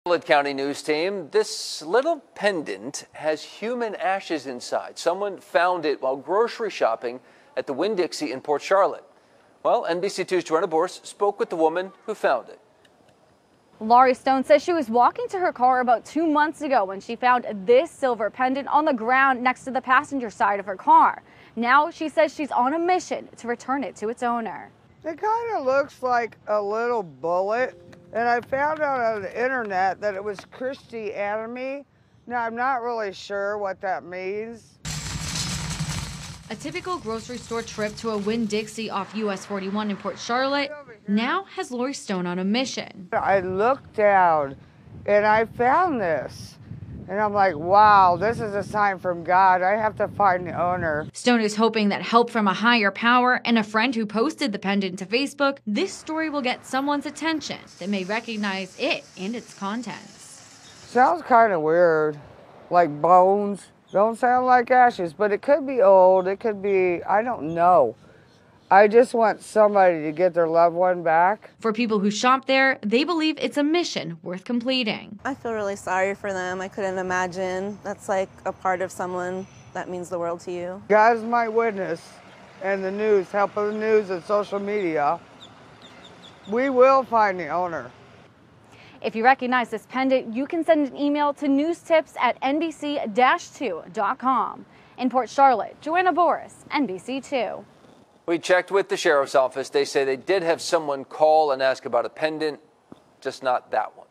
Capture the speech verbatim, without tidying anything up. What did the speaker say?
Charlotte County News Team, this little pendant has human ashes inside. Someone found it while grocery shopping at the Winn-Dixie in Port Charlotte. Well, N B C two's Joanna Boris spoke with the woman who found it. Laurie Stone says she was walking to her car about two months ago when she found this silver pendant on the ground next to the passenger side of her car. Now she says she's on a mission to return it to its owner. It kind of looks like a little bullet, and I found out on the internet that it was Christianity. Now I'm not really sure what that means. A typical grocery store trip to a Winn-Dixie off U S forty-one in Port Charlotte now has Laurie Stone on a mission. I looked down and I found this. And I'm like, wow, this is a sign from God. I have to find the owner. Stone is hoping that help from a higher power and a friend who posted the pendant to Facebook, this story will get someone's attention that may recognize it and its contents. Sounds kind of weird, like bones. Don't sound like ashes, but it could be old. It could be, I don't know. I just want somebody to get their loved one back. For people who shop there, they believe it's a mission worth completing. I feel really sorry for them. I couldn't imagine. That's like a part of someone that means the world to you. God's my witness, and the news, help of the news and social media, we will find the owner. If you recognize this pendant, you can send an email to newstips at N B C two dot com. In Port Charlotte, Joanna Boris, N B C two. We checked with the sheriff's office. They say they did have someone call and ask about a pendant, just not that one.